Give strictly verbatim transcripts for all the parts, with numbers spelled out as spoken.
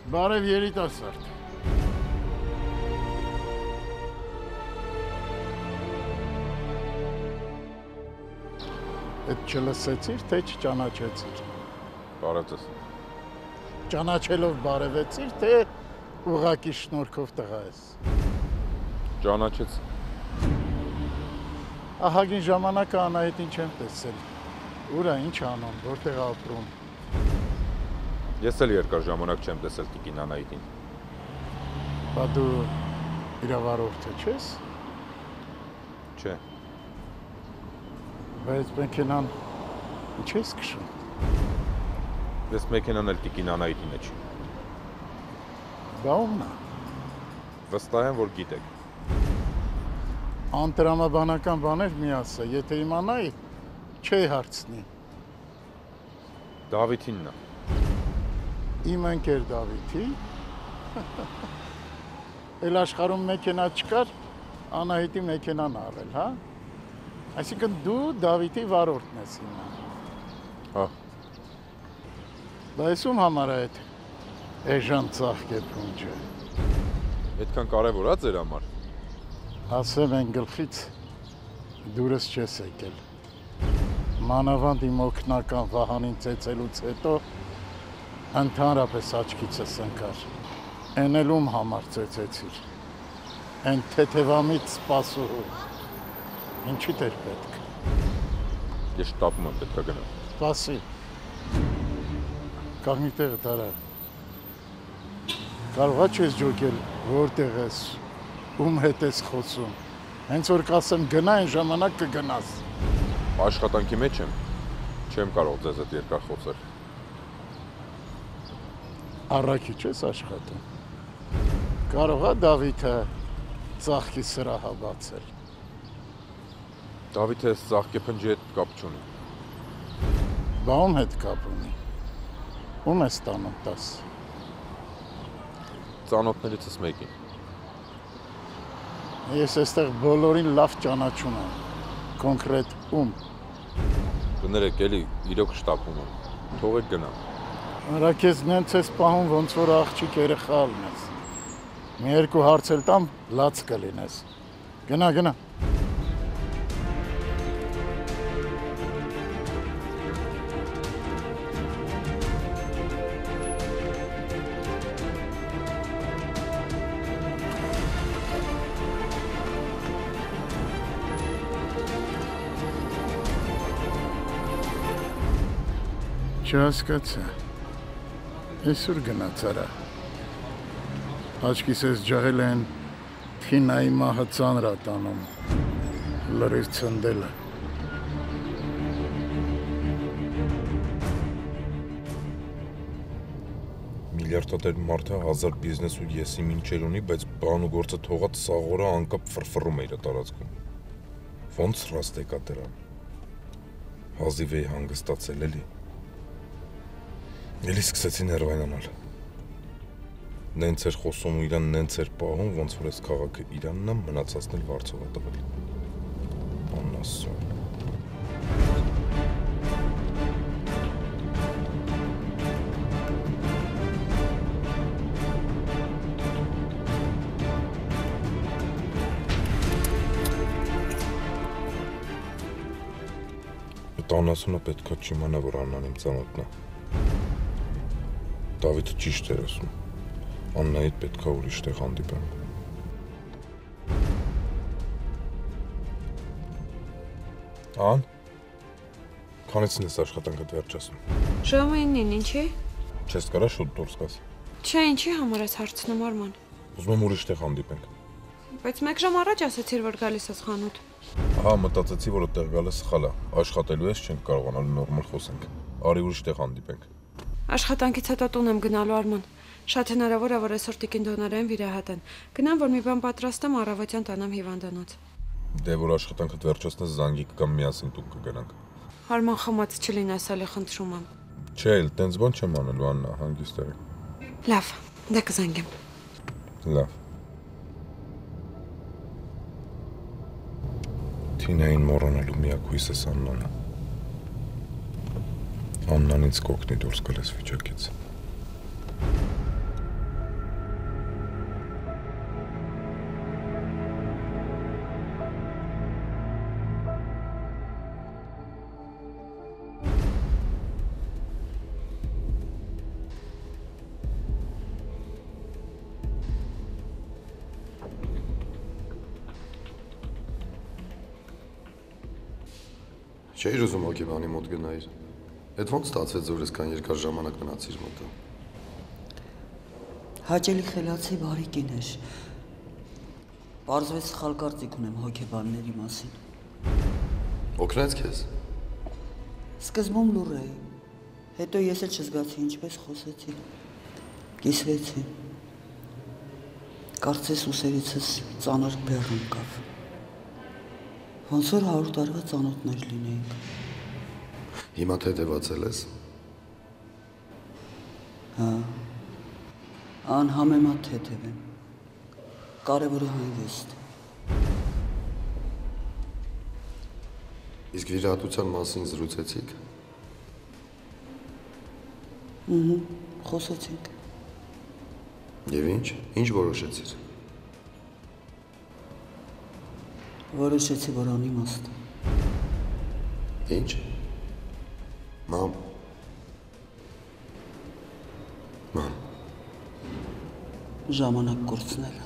Բարև երիտասարդ։ Այդ չլսեցիր, թե չճանաչեցիր։ Բարև ձեզ։ Ճանաչելով բարևեցիր, թե ուղղակի շնորհքով տղա ես։ Ճանաչեց։ Ահագին ժամանակը Անահիտին չեմ տեսել։ Ուր է, ինչ անում, որտեղ ապրում։ Ես էլ երկար ժամանակ չեմ տեսել տիկին Անահիտին։ Բա դու իրավարորդը չես։ Չէ։ Բայց մեքենան ինչ ես քշում։ Ես մեքենան էլ տիկին Անահիտին չի։ Բա ումն է։ Վստահ եմ, որ գիտեք։ Անտրամաբանական բաներ մի ասա, եթե իմանայի, չէի հարցնի։ Դավիթինն է։ Իմ ընկեր Դավիթի։ Էլ աշխարհում մեքենա չկար, Անահիտի մեքենան առել, հա։ Այսինքն դու Դավիթի վարորդն ես հիմա։ Հա։ Բայց ում համար է այդ էժան ծաղկե փունջը։ Այդքան կարևոր է ձեր համար։ Ասեմ են գլխից դուրս չես եկել։ Մանավանդ իմ օգնական Վահանին ծեծելուց հետո ընդհանրապես աչքիցս ընկար։ Էն էլ ում համար ծեծեցիր։ Էն թեթևամիտ սպասուհու։ Ինչի դեր պետք։ Ես շտապում եմ, պետք է գնամ։ Սպասի։ Կաղնի տեղը տարա։ Կարողա չես ջոկել, որտեղ ես, ում հետ ես խոսում։ Հենց որ կասեմ գնա, այն ժամանակ կգնաս։ Աշխատանքի մեջ եմ, չեմ կարող ձեզ հետ երկար խոսել։ Առաքիչ ես աշխատում։ Կարողա Դավիթը ծաղկի սրահը բացել։ Դավիթը այս ծաղկե փնջի հետ կապ չունի։ Բա ում հետ կապ ունի։ Ում ես տանում տաս։ Ծանոթներիցս մեկին։ Ես այստեղ բոլորին լավ ճանաչում եմ։ Կոնկրետ ում։ Կներեք, էլի իրոք շտապում եմ։ Թողեք գնամ։ Արա քեզ նենց ես պահում, ոնց որ աղջիկ երեխա ալնես։ Մի երկու հարց էլ տամ, լաց կլինես։ Գնա, գնա։ Չհասկացա, այսուր գնաց արա, աչքիս ես ջաղել են թինայի մահը ծանր ատանում, լրիվ ծնդելը։ Միլիարդատեր մարդը հազար բիզնես ու եսի մինչեր ունի, բայց բան ու գործը թողած սաղորը անկապ ֆրֆռում է իր տարածքում։ Ոնց ռաստ եկա դրան։ Հազիվ էի հանգստացել էլի։ Էլի սկսեցի ներվայնանալ։ Նենց էր խոսում ու իրան նենց էր պահում, ոնց որ այս քաղաքը իրանն է, մնացածն էլ վարձով է տվել։ Անասուն։ Այդ անասունը պետքա չիմանա, որ Աննան իմ ծանոթն է։ Դավիթը ճիշտ էր ասում, Աննայիդ պետքա ուրիշ տեղ հանդիպեմ։ Ան, քանեցին ես աշխատանքդ վերջացնում։ Ժամը իննին, ինչի։ Չես կարա շուտ դուրս գաս։ Չէ, ինչի համար ես հարցնում Արման։ Ուզում եմ ուրիշ տեղ հանդիպենք։ Բայց մեկ ժամ առաջ ասացիր, որ գալիս ես խանութ։ Ահա մտածեցի, որ այդտեղ գալը սխալ է։ Աշխատելու ես չենք կարողանալ նորմալ խոսենք։ Արի ուրիշ տեղ հանդիպենք։ Աշխատանքից հետո տուն եմ գնալու Արման։ Շատ հնարավոր է, որ այսօր տիկին Դոնարեն վիրահատեն։ Գնամ, որ մի բան պատրաստեմ, առավոտյան տանեմ հիվանդանոց։ Դե որ աշխատանքդ վերջացնես զանգի կգամ միասին տուն կգնանք։ Արման խմած չլինես, ալի խնդրում եմ։ Չէ, էլ տենց բան չեմ անելու, Աննա, հանգիստ եղեք։ Լավ, դե կզանգեմ։ Լավ։ Թինային մոռանալու միակ հույսս Աննան է։ Աննան ինձ կօգնի դուրս գալիս վիճակից։ Չէիր ուզում հոգեբանի մոտ գնայիր։ Այդ ոնց ստացվեց, որ այսքան երկար ժամանակ մնացիր մոտը։ Հաճելի խելացի բարի կին էր։ Պարզվեց սխալ կարծիք ունեմ հոգեբանների մասին։ Օգնեց քեզ։ Սկզբում լուռ էի, հետո ես էլ չզգացի ինչպես խոսեցի։ Կիսվեցի։ Կարծես ուսերիցս ծանր բեռ ընկավ։ Ոնց որ հարյուր տարվա ծանոթներ լինեինք։ Հիմա թեթևացել ես։ Հա։ Անհամեմատ թեթև եմ։ Կարևորը հանգիստ։ Իսկ վիրահատության մասին զրուցեցիք։ Ուհու, խոսեցինք։ Եվ ինչ, ինչ որոշեցիր։ Որոշեցի, որ անիմաստ։ Ինչ։ Մամ։ Մամ։ Ժամանակ կորցնելը։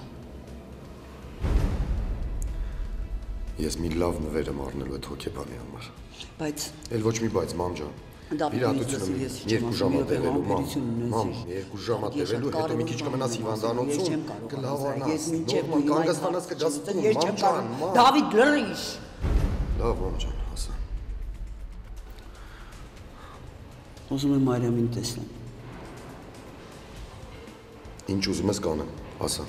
Ես մի լավ նվեր եմ առնելու այդ հոգեբանի համար։ Բայց Էլ ոչ մի բայց, մամ ջան։ Վիրահատությունը երկու ժամ է տևելու, մամ։ Մամ, երկու ժամ է տևելու, հետո մի քիչ կմնաս հիվանդանոցում, կլավանաս, նորմալ կանգստանաս կգաս տուն, մամ ջան, մամ։ Դավիթ, լրիչ։ Լավ, մամ ջան, ասա։ Ուզում եմ Մարիամին տեսնեմ։ Ինչ ուզում ես կանեմ, ասա։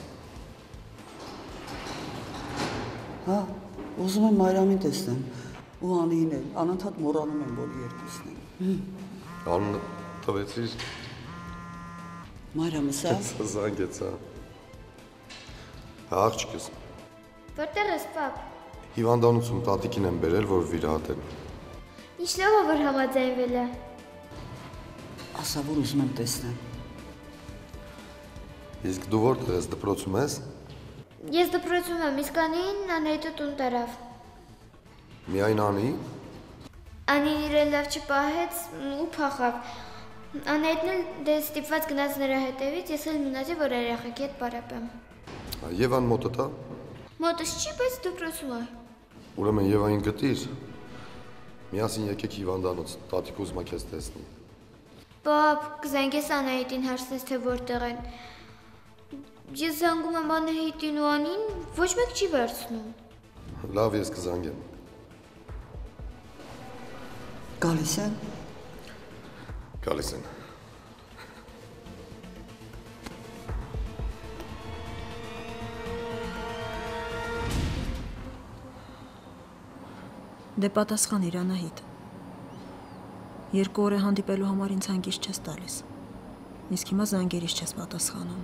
Հա, ուզում եմ Մարիամին տեսնեմ ու Անիին էլ, անընդհատ մոռանում եմ, որ երկուսն են։ Անունը տվեցիր։ Մարիամը սա։ Զանգեց, հա։ Հա, աղջիկս։ Որտեղ ես, պապ։ Հիվանդանոցում տատիկին եմ բերել, որ վիրահատեն։ Ինչ լավ է, որ համաձայնվել է։ Ասա, որ ուզում եմ տեսնեմ։ Իսկ դու որտեղ ես, դպրոցում ես։ Ես դպրոցում եմ, իսկ Անին Անահիտը տուն տարավ։ Միայն Անի։ Անին իրեն լավ չպահեց ու փախավ։ Անահիտն էլ դե ստիպված գնաց նրա հետևից, ես էլ մնացի, որ երեխեքի հետ պարապեմ։ Եվան մոտդ է։ Մոտս չի, բայց դպրոցում է։ Ուրեմն Եվային գտիր։ Միասին եկեք հիվանդանոց, տատիկ ուզում է քեզ տեսնի։ Պապ, կզանգես Անահիտին հարցնես, թե որտեղ են։ Ես զանգում եմ Անահիտին ու Անին, ոչ մեկ չի վերցնում։ Լավ, ես կզանգեմ։ Գալիս են։ Գալիս են։ Դե պատասխանիր, Անահիտ։ Երկու օր է հանդիպելու համար ինձ հանգիստ չես տալիս։ Իսկ հիմա զանգերից չես պատասխանում։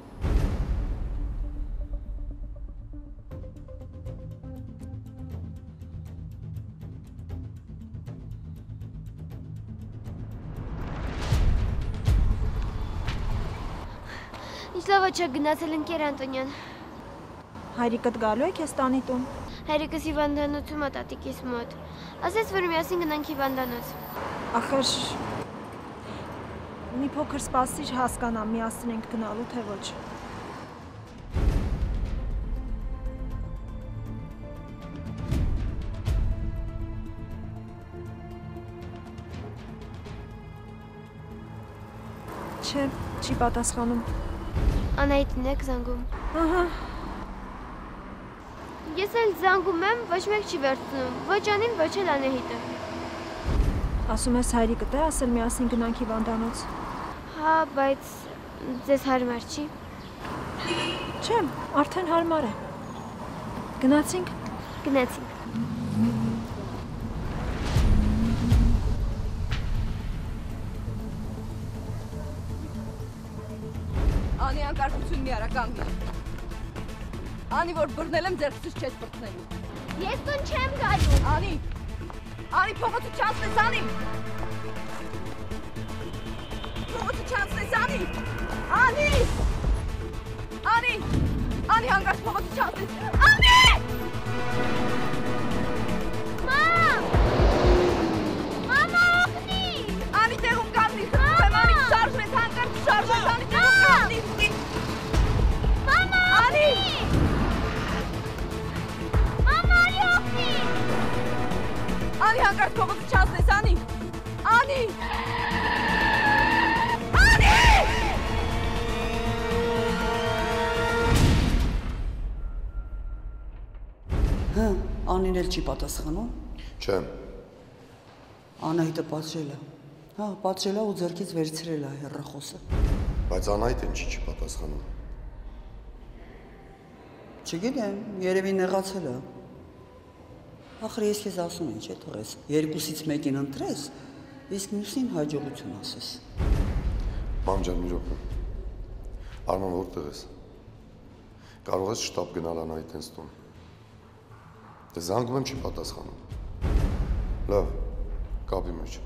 Ինչ լավ է չեք գնացել ընկեր Անտոնյան։ Հայրիկդ գալու է քեզ տանի տուն։ Հայրիկս հիվանդանոցում է տատիկիս մոտ։ Ասեց, որ միասին գնանք հիվանդանոց։ Ախր մի փոքր սպասիր հասկանամ, միասին ենք գնալու, թե ոչ։ Չէ, չի պատասխանում։ Անահիտն եք զանգում։ Ահա։ Ես էլ զանգում եմ, ոչ մեկ չի վերցնում, ոչ Անին, ոչ էլ Անահիտը։ Ասում ես հայրիկդ է ասել միասին գնանք հիվանդանոց։ Հա, բայց ձեզ հարմար չի։ Չէ, արդեն հարմար է։ Գնացինք։ Գնացինք։ Անի անկարգություն մի արա կանգնի։ Անի, որ բռնել եմ, ձեռքսից չես բռնելու։ Ես տուն չեմ գալու։ Անի, Անի, փողոցը չանցնես, Անի։ Փողոցը չանցնես, Անի։ Անի։ Անի, Անի, հանգարց փողոցը չանցնես։ Անի։ Մամ։ Մամա, օգնի։ Անի, տեղում կանգնի, խնդրեմ, Անի, շարժվես, հանգարց շարժվես, Անի, տեղում կանգնի։ Մամա, Անի։ Մամա, արի օգնի։ Անի, հանգարց փողոցը Անին էլ չի պատասխանում։ Չէ։ Անահիտը պատժել է։ Հա, պատժել է ու ձեռքից վերցրել է հեռախոսը։ Բայց Անահիտը ինչի չի պատասխանում։ Չգիտեմ, երևի նեղացել է։ Ախր ես քեզ ասում եմ, չէ՞ թողես, երկուսից մեկին ընտրես, իսկ մյուսին հաջողություն ասես։ Մամ ջան, մի րոպե։ Արման, որտեղ ես։ Կարող ես շտաբ գնալ Անահիտենց տուն։ Դե զանգում եմ չի պատասխանում։ Լավ, կապի մեջ։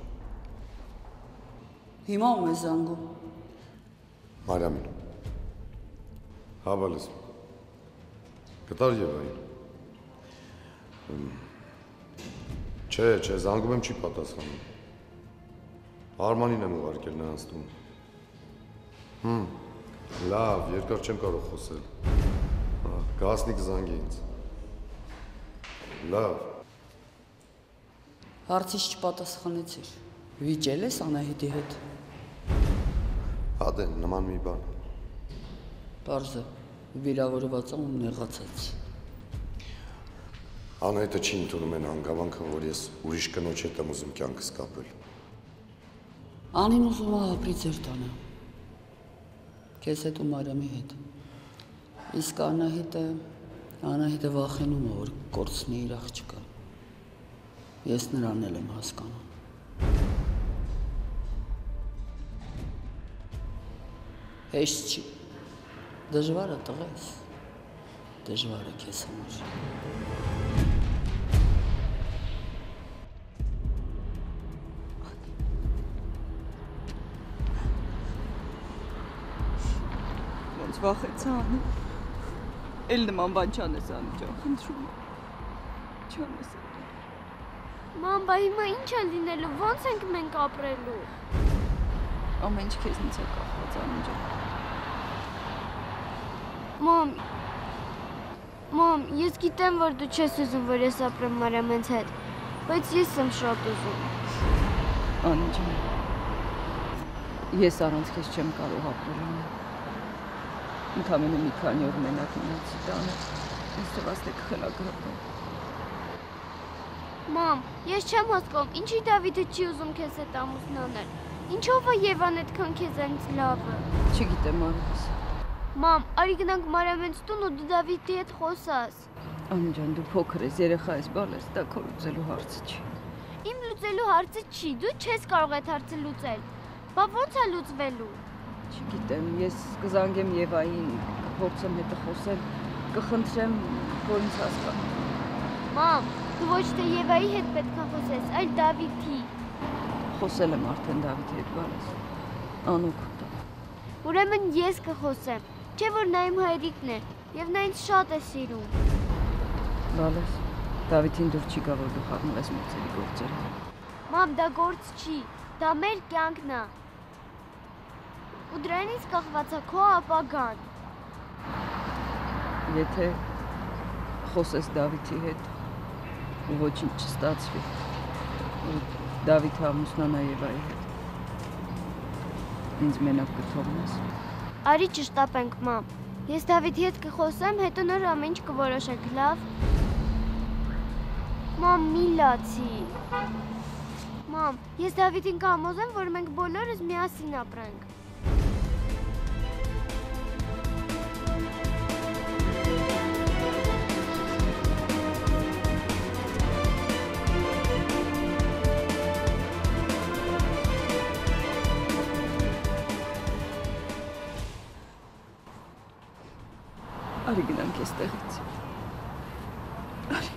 Հիմա ում ես զանգում։ Մարիամին։ Հա, բալես։ Գտար Եվային։ Չէ, չէ, զանգում եմ չի պատասխանում։ Արմանին եմ ուղարկել նրանց տուն։ Հմ, լավ, երկար չեմ կարող խոսել։ Գասնի կզանգի ինձ։ Լավ։ Հարցից չպատասխանեցիր։ Վիճել ես Անահիտի հետ։ Հա դե, նման մի բան։ Պարզ է, վիրավորված ու նեղացած։ Անահիտը չի ընդունում են հանգամանքը, որ ես ուրիշ կնոջ հետ եմ ուզում կյանքս կապել։ Անին ուզում է ապրի ձեր տանը։ Քեզ հետ ու Մարիամի հետ։ Իսկ Անահիտը, Անահիտը վախենում է, որ կորցնի իր աղջկա։ Ես նրան էլ եմ հասկանում։ Հեշտ չի։ Դժվար է տղես։ Դժվար է քեզ համար։ Ոնց վախեցա անի։ Էլ նման բան չանես անի ջան, խնդրում եմ։ Չանես։ Մամ, բա հիմա ինչ է լինելու, ոնց ենք մենք ապրելու։ Ամեն ինչ քեզնից է կախված անի ջան։ Մամ, մամ, ես գիտեմ, որ դու չես ուզում, որ ես ապրեմ Մարիամենց հետ, բայց ես եմ շատ ուզում։ Անի ջան, ես առանց քեզ չեմ կարող ապրել անի։ Ընդամենը մի քանի օր մենակ մնացի տանը, ինձ թվաց թե կխելագարվեմ։ Մամ, ես չեմ հասկանում, ինչի Դավիթը չի ուզում քեզ հետ ամուսնանել։ Ինչով է Եվան այդքան քեզանից լավը։ Չգիտեմ անես։ Մամ, արի գնանք Մարիամենց տուն ու դու Դավիթի հետ խոսաս։ Անի ջան, դու փոքր ես, երեխա ես, բալես, դա քո լուծելու հարցը չի։ Իմ լուծելու հարցը չի, դու չես կարող այդ հարցը լուծել։ Բա ոնց է լուծվելու։ Չգիտեմ, ես կզանգեմ Եվային, կփորձեմ հետը խոսել, կխնդրեմ, որ ինձ հասկանա։ Մամ, դու ոչ թե Եվայի հետ պետք է խոսես, այլ Դավիթի։ Խոսել եմ արդեն Դավիթի հետ, բալես։ Անուք։ Ուրեմն ես կխոսեմ, չէ որ նա իմ հայրիկն է, և նա ինձ շատ է սիրում։ Բալես, Դավիթին դուր չի գա, որ դու խառնում ես մոծերի գործերը։ Մամ, դա գործ չի, դա մեր կյանքն է։ Ու դրանից կախված է քո ապագան։ Եթե խոսես Դավիթի հետ, ու ոչինչ չստացվի, ու Դավիթը ամուսնանա Եվայի հետ, ինձ մենակ կթողնես։ Արի չշտապենք, մամ։ Ես Դավիթի հետ կխոսեմ, հետո նոր ամեն ինչ կորոշենք, լավ։ Մամ, մի լացի։ Մամ, ես Դավիթին կհամոզեմ, որ մենք բոլորս միասին ապրենք։ Արի գնանք էստեղից։ Արի։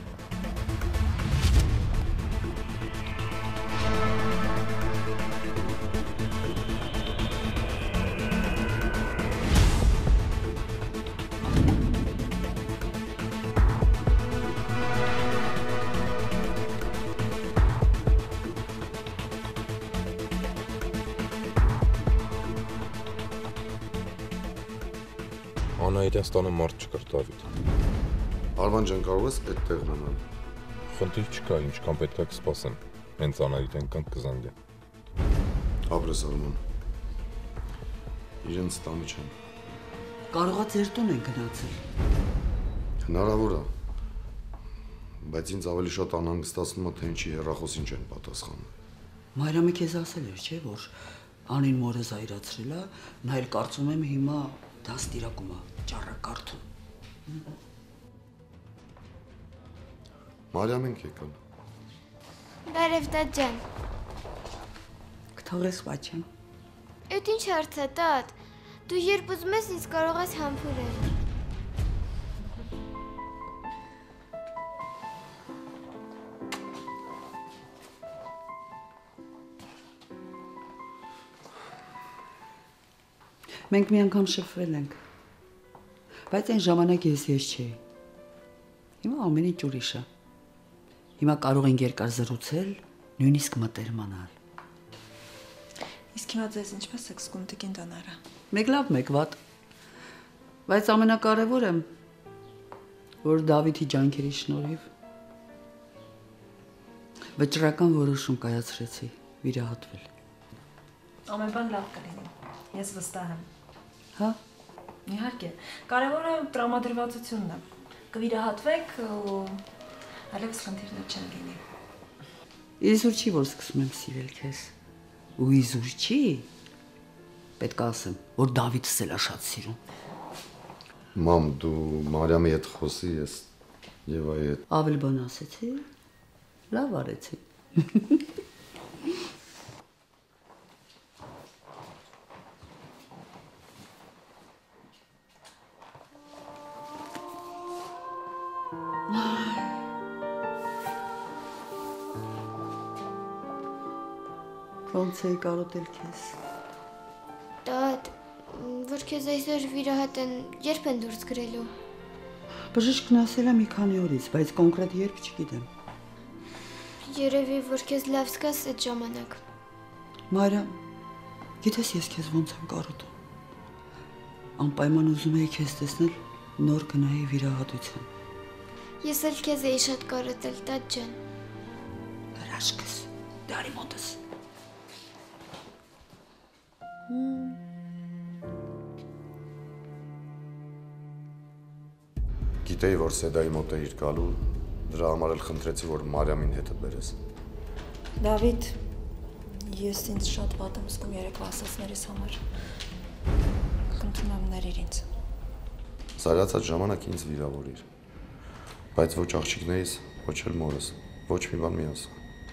Անահիտյանց տանը մարդ չկար Դավիթ։ Արման ջան, կարող ես այդտեղ մնալ։ Խնդիր չկա, ինչքան պետք է կսպասեմ։ Հենց Անահիտեն կան կզանգեն։ Ապրես Արման։ Իրենց տանը չեն։ Կարողա ձեր տուն են գնացել։ Հնարավոր է։ բայց ինձ ավելի շատ անհանգստացնում է, թե ինչի հեռախոսին չեն պատասխանում։ Մարիամը քեզ ասել էր, չէ՞, որ Անին մորը զայրացրել է, նա էլ կարծում եմ հիմա դաստիարակում է, ճառակարդում։ Մարիամեն եկան։ Բարև տատ ջան։ Կթողես բաչեմ։ Էդ ինչ հարց է, տատ։ Դու երբ ուզում ես ինձ կարող ես համբուրել։ Մենք մի անգամ շփվել ենք, բայց այն ժամանակ ես ես չէի։ Հիմա ամեն ինչ ուրիշ է։ Հիմա կարող ենք երկար զրուցել, նույնիսկ մտերմանալ։ Իսկ հիմա ձեզ ինչպես եք զգում տիկին Դոնարա։ Մեկ լավ, մեկ վատ։ Բայց ամենակարևորը, որ Դավիթի ջանքերի շնորհիվ վճռական որոշում կայացրեցի վիրահատվել։ Ամեն բան լավ կլինի։ Ես վստահ եմ։ Հա։ Իհարկե, կարևորը տրամադրվածությունն է։ Կվիրահատվեք ու այլևս խնդիրներ չեն լինի։ Իզուր չի, որ սկսում եմ սիրել քեզ։ Ու իզուր չի, պետք է ասեմ, որ Դավիթս էլ է շատ սիրում։ Մամ, դու Մարիամի հետ խոսի ես Եվայի հետ։ Ավելի բան ասեցի։ Լավ արեցի։ Ոնց էի կարոտել քեզ։ Տատ, որ քեզ այսօր վիրահատեն, երբ են դուրս գրելու։ Բժիշկն ասել է մի քանի օրից, բայց կոնկրետ երբ չգիտեմ։ Երևի, որ քեզ լավ զգաս այդ ժամանակ։ Մարիամ, գիտես ես քեզ ոնց եմ կարոտում։ Անպայման ուզում էի քեզ տեսնել նոր գնայի վիրահատության։ Ես էլ քեզ էի շատ կարոտել, տատ ջան։ Հրաշքս, դարի մոտս։ Գիտեի, որ Սեդայի մոտ էիր գալու, դրա համար էլ խնդրեցի, որ Մարիամին հետդ բերես։ Դավիթ, ես ինձ շատ վատ եմ զգում երեկվա ասածներիս համար։ Խնդրում եմ ներիր ինձ։ Զայրացած ժամանակ ինձ վիրավորիր։ Բայց ոչ աղջիկներիս, ոչ էլ մորս, ոչ մի բան մի ասա։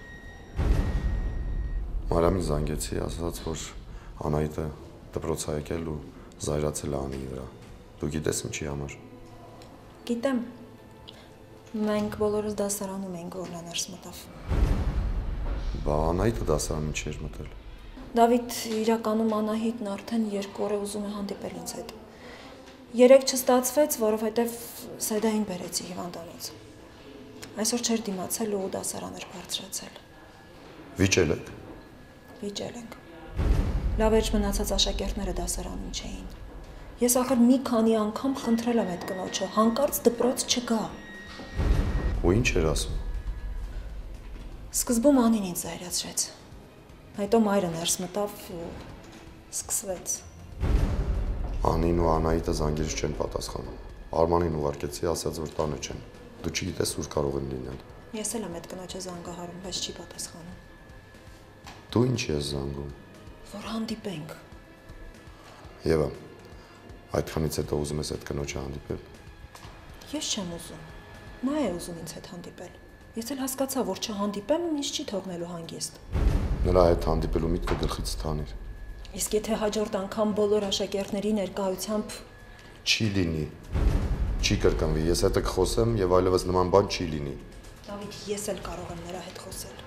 Մարիամին զանգեցի, ասաց, որ Անահիտը դպրոց է եկել ու զայրացել է Անիի վրա։ Դու գիտես ինչի համար։ Գիտեմ։ Մենք բոլորս դասարանում էինք, որ նա ներս մտավ։ Բա Անահիտը դասարանին չէր մտել։ Դավիթ, իրականում Անահիտն արդեն երկու օր է ուզում է հանդիպել ինձ հետ։ Երեք չստացվեց, որովհետև Սեդային բերեցի հիվանդանոց։ Այսօր չէր դիմացել ու դասարան էր բարձրացել։ Վիճել եք։ Վիճել ենք։ Լավ էր մնացած աշակերտները դասարանում չէին։ Ես ախր մի քանի անգամ խնդրել եմ այդ կնոջը, հանկարծ դպրոց չգա։ Ու ինչ էր ասում։ Սկզբում Անին ինձ զայրացրեց։ Հետո մայրը ներս մտավ ու սկսվեց։ Անին ու Անահիտը զանգերից չեն պատասխանում։ Արմանին ուղարկեցի, ասաց, որ տանը չեն։ Դու չգիտես ուր կարող են լինել։ Ես էլ եմ այդ կնոջը զանգահարում, բայց չի պատասխանում։ Դու ինչ ես զանգում։ Որ հանդիպենք։ Եվա, այդքանից հետո ուզում ես այդ կնոջը հանդիպել։ Ես չեմ ուզում։ Նա է ուզում ինձ հետ հանդիպել։ Ես էլ հասկացա, որ չհանդիպեմ, ինձ չի թողնելու հանգիստ։ Նրա հետ հանդիպելու միտքը գլխից թանիր։ Իսկ եթե հաջորդ անգամ բոլոր աշակերտների ներկայությամբ չի լինի։ Չի կրկնվի, ես հետը կխոսեմ եւ այլևս նման բան չի լինի։ Դավիթ, ես էլ կարող եմ նրա հետ խոսել։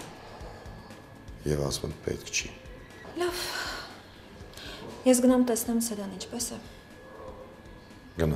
Եվ ասում եմ պետք չի։ Լավ։ Ես գնամ տեսնեմ Սեդան ինչպես է։ Գնա։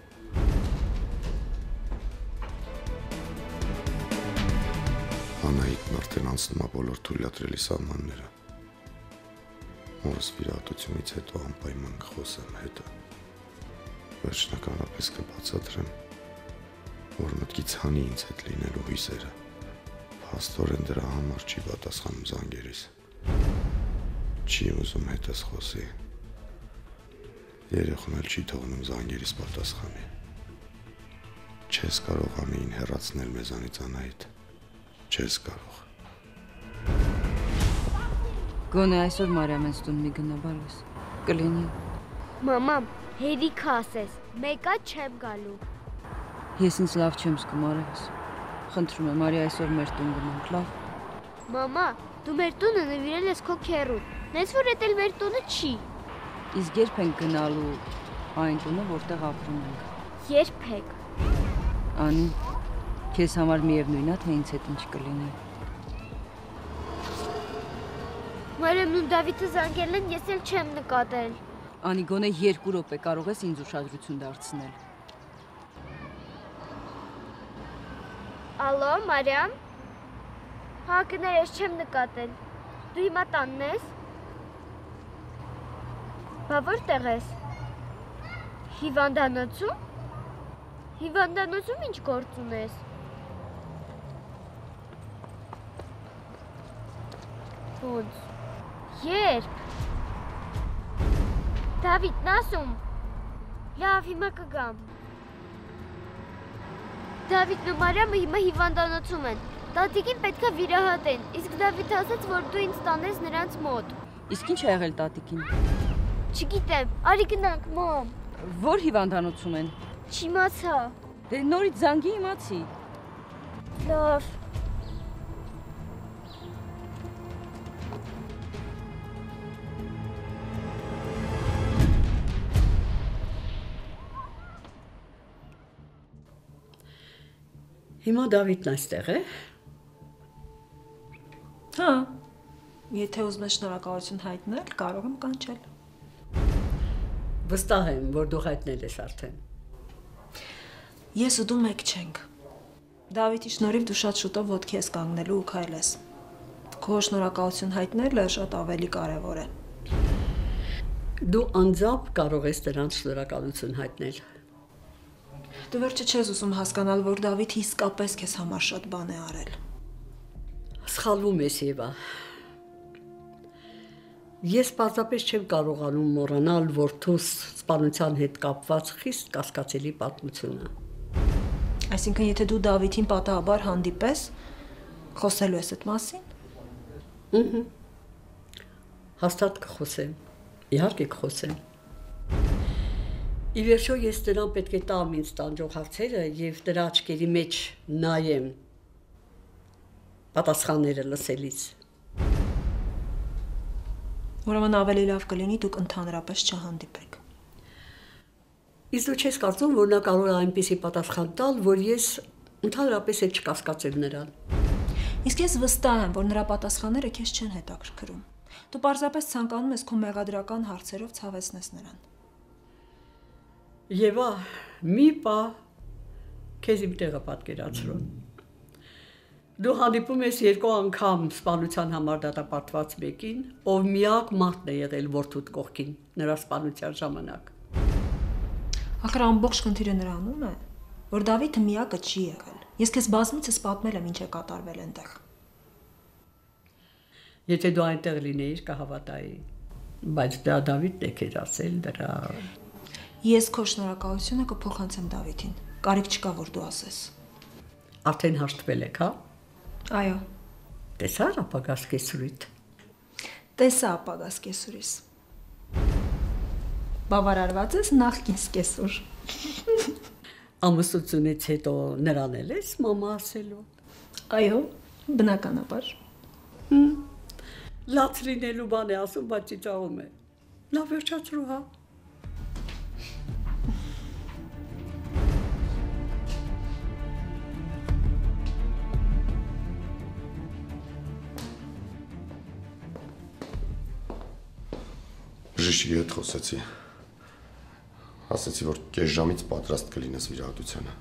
Անահիտն արդեն անցնում է բոլոր թույլատրելի սահմանները։ Մորս վիրահատությունից հետո անպայման կխոսեմ հետը։ Վերջնականապես կբացատրեմ, որ մտքից հանի ինձ հետ լինելու հույսերը։ Փաստորեն դրա համար չի պատասխանում զանգերիս։ Չի ուզում հետս խոսի։ Երեխուն էլ չի թողնում զանգերիս պատասխանի։ Չես կարող Անեին հեռացնել մեզանից, Անահիտ։ Չես կարող։ Գոնե այսօր Մարիամ ինձ տուն մի գնա բարես։ Կլինի։ Մամամ, հերիք ասես, մեկա չեմ գալու։ Ես ինձ լավ չեմ զգում արևս։ Խնդրում եմ, արի այսօր մեր տուն գնանք, լավ։ Մամա, դու մեր տունը նվիրել ես քո քեռուն։ Նես որ էդ էլ մեր տունը չի։ Իսկ երբ ենք գնալու այն տունը, որտեղ ապրում ենք։ Երբեք։ Անի, քեզ համար միևնույն է, թե ինձ հետ ինչ կլինի։ Մարիամն ու Դավիթը զանգել են, ես էլ չեմ նկատել։ Անի, գոնե երկու րոպե կարող ես ինձ ուշադրություն դարձնել։ Ալո, Մարիամ։ Հա, կներ, ես չեմ նկատել։ Դու հիմա տանն ես։ Բա որտեղ ես։ Հիվանդանոցում։ Հիվանդանոցում ինչ գործ ունես։ Ոնց։ Երբ։ Դավիթն ասում։ Լավ, հիմա կգամ։ Դավիթն ու Մարիամը հիմա հիվանդանոցում են։ Տատիկին պետքա վիրահատեն, իսկ Դավիթը ասաց, որ դու ինձ տանես նրանց մոտ։ Իսկ ինչ է եղել տատիկին։ Չգիտեմ, արի գնանք, մամ։ Որ հիվանդանոցում են։ Չիմացա։ Դե նորից զանգի իմացի։ Լավ։ Հիմա Դավիթն այստեղ է։ Հա, եթե ուզում ես շնորհակալություն հայտնել, կարող եմ կանչել։ Վստահ եմ, որ դու հայտնել ես արդեն։ Ես ու դու մեկ չենք։ Դավիթի շնորհիվ դու շատ շուտով ոտքի ես կանգնելու ու քայլես։ Քո շնորհակալություն հայտնելը շատ ավելի կարևոր է։ Դու անձամբ կարող ես նրանց շնորհակալություն հայտնել։ Դու վերջը չես ուզում հասկանալ, որ Դավիթը իսկապես քեզ համար շատ բան է արել։ Սխալվում ես, Եվա։ Ես պարզապես չեմ կարողանում մոռանալ որդուս սպանության հետ կապված խիստ կասկածելի պատմությունը։ Այսինքն, եթե դու Դավիթին պատահաբար հանդիպես, խոսելու ես այդ մասին։ Ահա։ Հաստատ կխոսեմ։ Իհարկե կխոսեմ։ Ի վերջո ես նրան պետք է տամ ինձ տանջող հարցերը եւ նրա աչքերի մեջ նայեմ պատասխանները լսելիս։ Ուրեմն ավելի լավ կլինի դուք ընդհանրապես չհանդիպեք։ Իսկ դու չես կարծում, որ նա կարող է այնպիսի պատասխան տալ, որ ես ընդհանրապես էլ չկասկածեմ նրան։ Իսկ ես վստահ եմ, որ նրա պատասխանները քեզ չեն հետաքրքրում։ Դու պարզապես ցանկանում ես քո մեղադրական հարցերով ցավեցնես նրան։ Եվա, մի պա քեզ իմ տեղը պատկերացրու։ Դու հանդիպում ես երկու անգամ սպանության համար դատապարտված մեկին, ով միակ մարդն է եղել որդուդ կողքին նրա սպանության ժամանակ։ Ախր ամբողջ խնդիրը նրանում է, որ Դավիթը միակը չի եղել։ Ես քեզ բազմիցս պատմել եմ ինչ է կատարվել այնտեղ։ Եթե դու այնտեղ լինեիր, կհավատայի, բայց դա Դավիթն է քեզ ասել դրա։ Ես քո շնորհակալությունը կփոխանցեմ Դավիթին։ Կարիք չկա, որ դու ասես։ Արդեն հաշտվել եք, հա։ Այո։ Տեսա՞ր ապագաս կեսուրիդ։ Տեսա ապագաս կեսուրիս։ Բավարարված ես նախկին կեսուր։ Ամուսնությունից հետո նրան էլ ես մամա ասելու։ Այո, բնականաբար։ Լաց լինելու բան է ասում, բայց ծիծաղում է։ Լավ վերջացրու, հա։ Բժիշկի հետ խոսեցի։ Ասացի, որ կես ժամից պատրաստ կլինես վիրահատությանը։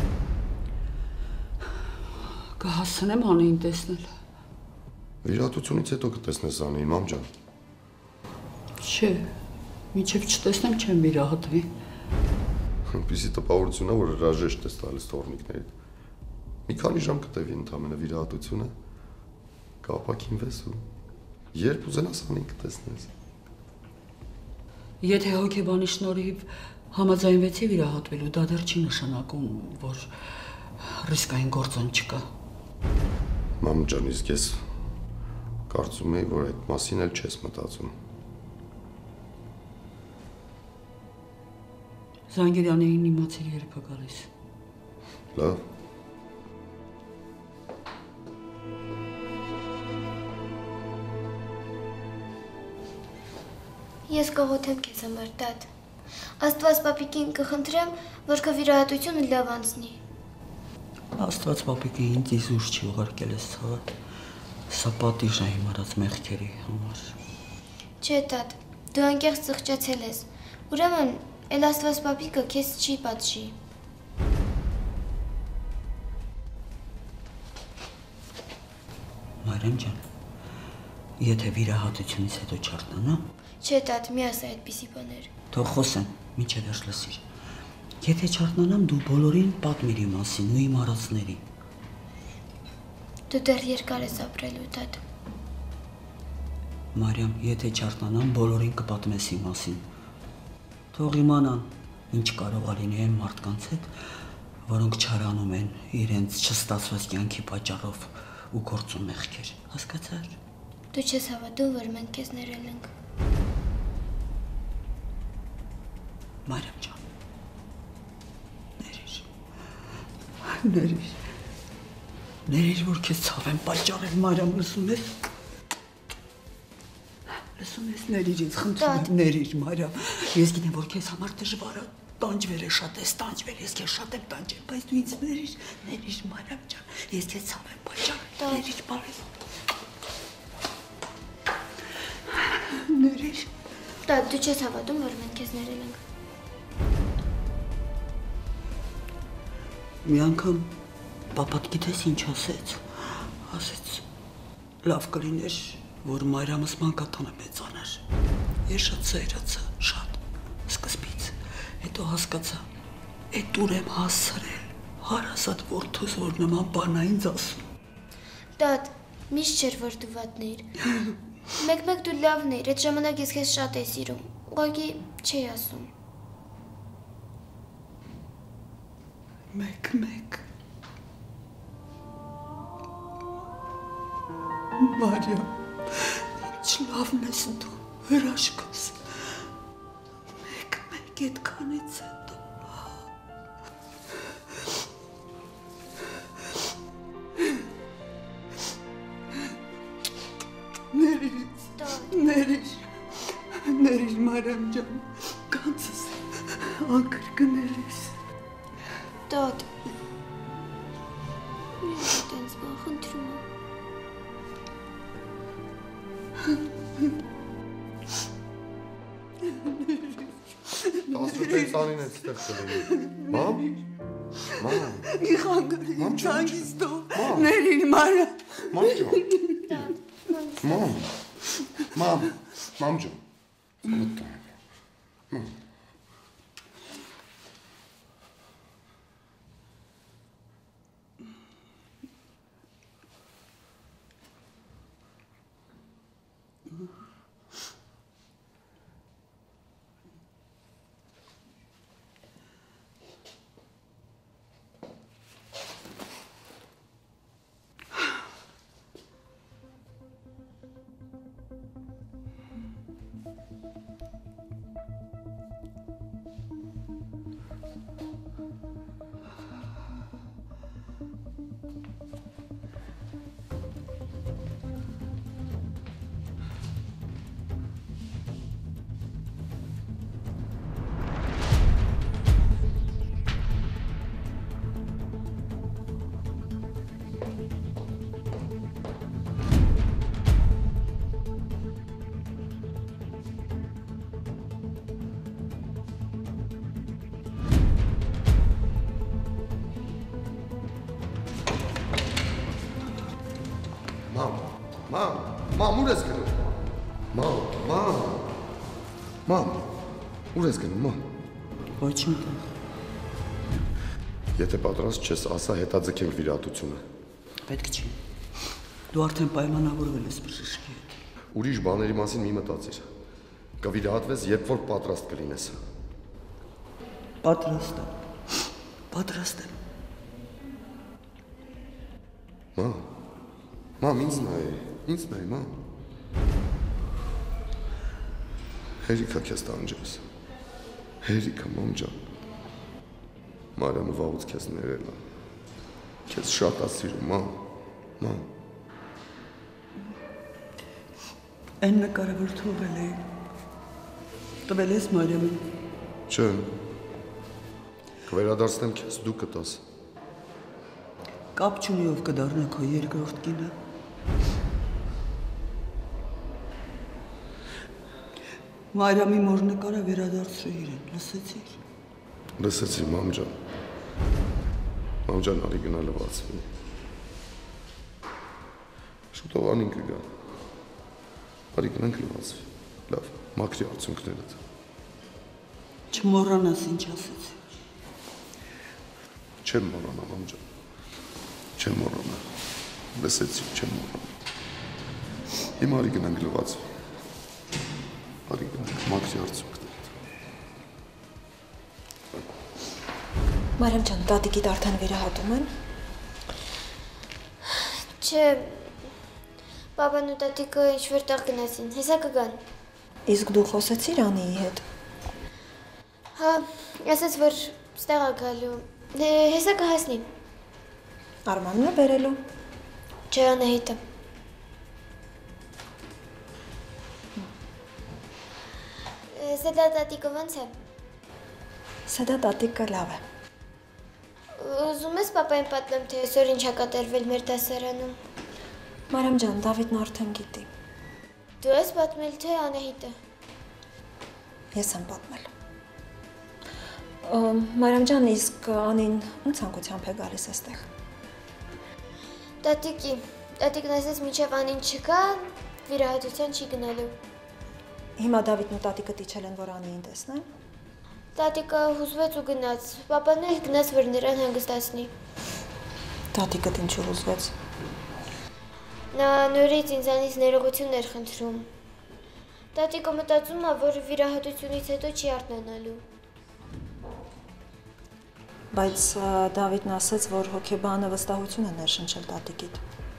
Կհասցնեմ Անեին տեսնել։ Վիրահատությունից հետո կտեսնես Անեին, մամ ջան։ Չէ, մինչև չտեսնեմ չեմ վիրահատվի։ Այնպիսի տպավորություն է, որ հրաժեշտ ես տալիս թորնիկներին։ Մի քանի ժամ կտևի ընդամենը վիրահատությունը, կապակինվես ու երբ ուզենաս Անեին կտեսնես։ Եթե հոգեբանի շնորհիվ Համաձայնվեցի վիրահատվելու, դա դեռ չի նշանակում, որ ռիսկային գործոն չկա։ Մամ ջան, իսկ ես կարծում էի, որ այդ մասին էլ չես մտածում։ Զանգերյանեին իմացիր երբ է գալիս։ Լավ։ Ես կողոթեմ քեզ համար, տատ։ Աստված պապիկին կխնդրեմ, որ քո վիրահատությունը լավ անցնի։ Աստված պապիկը ինձ իզուր չի ուղարկել ես ցավը։ Սա պատիժ է իմ արած մեղքերի համար։ Չէ, տատ, դու անկեղծ ծղճացել ես։ Ուրեմն, էլ Աստված պապիկը քեզ չի պատժի։ Մարիամ ջան, եթե վիրահատությունից հետո չարթնանա, Չէ, տատ, մի ասա այդպիսի բաներ։ Թող խոսեմ, մինչև վերջ լսիր։ Եթե չարթնանամ, դու բոլորին պատմիր իմ մասին ու իմ արածների։ Դու դեռ երկար ես ապրելու, տատ։ Մարիամ, եթե չարթնանամ, բոլորին կպատմես իմ մասին։ Թող իմանան, ինչ կարող է լինի այն մարդկանց հետ, որոնք չարանում են իրենց չստացված կյանքի պատճառով ու գործում մեղքեր։ Հասկացա՞ր։ Դու չես հավատում, որ մենք քեզ ներել ենք։ Մարիամ ջան, ներիր, ներիր, ներիր, որ քեզ ցավ եմ պատճառել, Մարիամ, լսում ես, լսում ես, ներիր ինձ, խնդրում եմ, ներիր, Մարիամ, ես գիտեմ, որ քեզ համար դժվար է, տանջվել է շատ ես, տանջվել, ես քեզ շատ եմ տանջել, բայց դու ինձ ներիր, ներիր, Մարիամ ջան, ես քեզ ցավ եմ պատճառել, ներիր, բարես, ներիր, Տատ, դու չես հավատում, որ մենք քեզ ներել ենք։ Մի անգամ պապատ գիտես ինչ ասեց, ասեց լավ կլիներ, որ Մարիամս մանկատանը մեծանար, ես շատ սայրացա, շատ, սկզբից, հետո հասկացա, էդ ուր եմ հասցրել, հարազատ որդուս, որ նման բան է ինձ ասում։ Տատ, միշտ չէր, որ դու վատն էիր, մեկ-մեկ դու լավն էիր, այդ ժամանակ ես քեզ շատ էի սիրում, ուղղակի չի ասում։ Մեկ-մեկ։ Մարիամ, ինչ լավն ես դու, հրաշքս, մեկ-մեկ այդքանից հետո։ Ներիր, ներիր, ներիր, Մարիամ ջան, կանցս, անկրկներիս։ Տատ, մի տենց բան խնդրում եմ։ տասնութ տարին է ստեղ կլինի։ Մամ, մամ, մի խանգարի, ծանգից դու, ներիր, Մարիամ։ Մամ ջան, մամ, մամ, մամ ջան, մամ, Մամ, մամ, ուր ես գնում։ Մամ, մամ։ Մամ, ուր ես գնում, մամ։ Ոչ միտեղ։ Եթե պատրաստ չես, ասա հետաձգենք վիրահատությունը։ Պետք չի։ Դու արդեն պայմանավորվել ես բժշկի հետ։ Ուրիշ բաների մասին մի մտածիր։ Կվիրահատվես, երբ որ պատրաստ կլինես։ Պատրաստ եմ։ Պատրաստ եմ։ Մամ, մամ, ինձ նայ, ինձ նայ, մամ։ Հերիքա քեզ տանջես։ Հերիքա, մամ ջան։ Մարիամը վաղուց քեզ ներել է։ Քեզ շատ է սիրում, մամ, մամ։ Այն նկարը, որ թողել էի, տվել ես Մարիամին։ Չէ, կվերադարձնեմ քեզ, դու կտաս։ Կապ չունի ով կդառնա քո երկրորդ կինը։ Մարիամի մոր նկարը վերադարձրու իրեն, լսեցի՞ր։ Լսեցի, մամ ջան։ Մամ ջան, արի գնա լվացվի։ Շուտով անին կգա։ Արի գնանք լվացվի։ Լավ, մաքրի արցունքներդ։ Չմոռանաս ինչ ասեցի։ Չեմ մոռանա, մամ ջան։ Չեմ մոռանա։ Լսեցի, չեմ մոռանա։ Հիմա արի գնանք լվացվի։ Արի գնանք մաքրի արցունքներդ։ Մարիամ ջան, տատիկիդ արդեն վիրահատում են։ Չէ, բաբան ու տատիկը ինչ-որ տեղ գնացին, հեսա կգան։ Իսկ դու խոսեցիր Անիի հետ։ Հա, ասաց, որ ստեղ է գալու, հեսա կհասնի։ Արմանն է բերելու։ Չէ, Անահիտը։ Սեդա տատիկը ոնց է։ Սեդա տատիկը լավ է։ Ուզում ես պապային պատմեմ, թե այսօր ինչ է կատարվել մեր դասարանում։ Մարիամ ջան, Դավիթն արդեն գիտի։ Դու ես պատմել, թե Անահիտը։ Ես եմ պատմել։ Մարիամ ջան, իսկ Անին ո՞ւմ ցանկությամբ է գալիս այստեղ։ Տատիկի, տատիկն ասեց մինչև Անին չգա, վիրահատության չի գնալու։ Հիմա Դավիթն ու տատիկը տիչել են, որ Անիին տեսնեն։ Տատիկը հուզվեց ու գնաց, պապան էլ գնաց, որ նրան հանգստացնի։ Տատիկը ինչու հուզվեց։ Նա նորից ինձանից ներողություն էր խնդրում։ Տատիկը մտածում է, որ վիրահատությունից հետո չի արթնանալու։ Բայց Դավիթն ասաց, որ հոգեբանը վստահություն է ներշնչել տատիկիդ։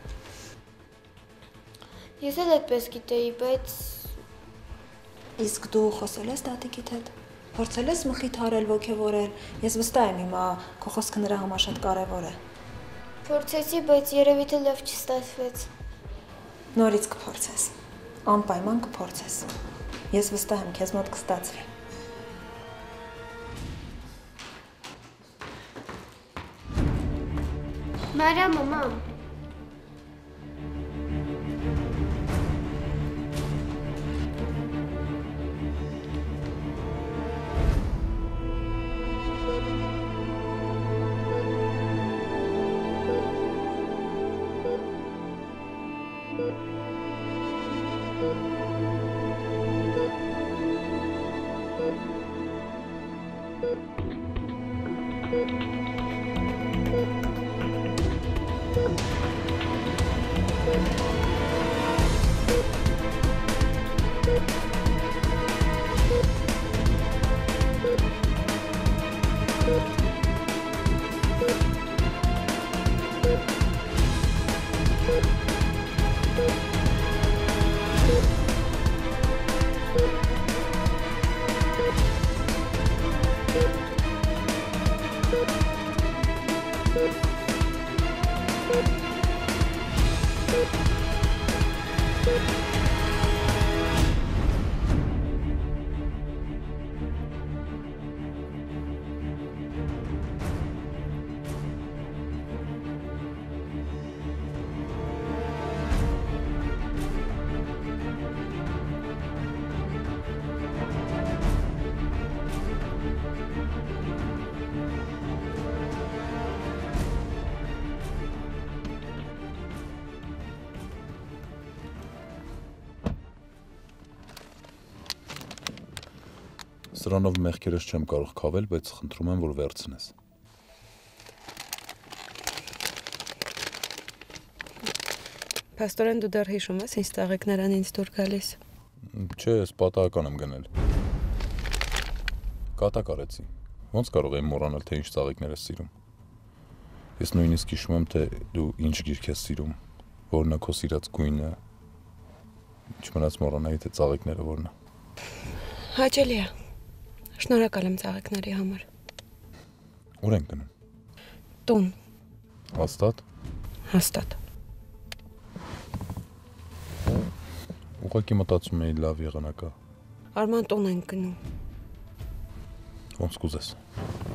Ես էլ այդպես գիտեի, բայց… Իսկ դու խոսել ես տատիկիդ հետ։ Փորձել ես մխիթարել, ոգևորել։ Ես վստահ եմ հիմա քո խոսքը նրա համար շատ կարևոր է։ Փորձեցի, բայց երևի թե լավ չստացվեց։ Նորից կփորձես։ Անպայման կփորձես։ Ես վստահ եմ քեզ մոտ կստացվի։ Մարիամ, մամ։ Սրանով մեղքերս չեմ կարող քավել, բայց խնդրում եմ, որ վերցնես։ Պաստորեն դու դեռ հիշում ես ինձ տաղեկներան ինձ դուր գալիս։ Չէ, ես պատահական եմ գնել։ Կատակ արեցի։ Ոնց կարող եմ մոռանալ, թե ինչ ծաղիկներ ես սիրում։ Ես նույնիսկ հիշում եմ, թե դու ինչ գիրք ես սիրում, որն է քո սիրած գույնը։ Չմնաց մոռանայի, թե ծաղիկները որն է։ Հաճելի է։ Շնորհակալ եմ ծաղիկների համար։ Ուր ենք գնում։ Տուն։ Հաստատ։ Հաստատ։ Ուղղակի մտածում էի լավ եղանակա։ Արման տուն ենք գնում։ Ոնց կուզես։